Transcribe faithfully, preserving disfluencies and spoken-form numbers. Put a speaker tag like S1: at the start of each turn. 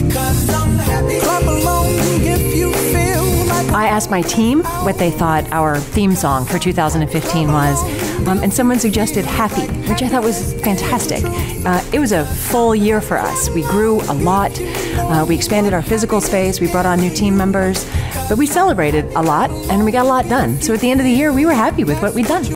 S1: Clap along if you feel like.
S2: I asked my team what they thought our theme song for two thousand fifteen was, um, and someone suggested Happy, which I thought was fantastic. Uh, it was a full year for us. We grew a lot. Uh, we expanded our physical space. We brought on new team members. But we celebrated a lot, and we got a lot done. So at the end of the year, we were happy with what we'd done.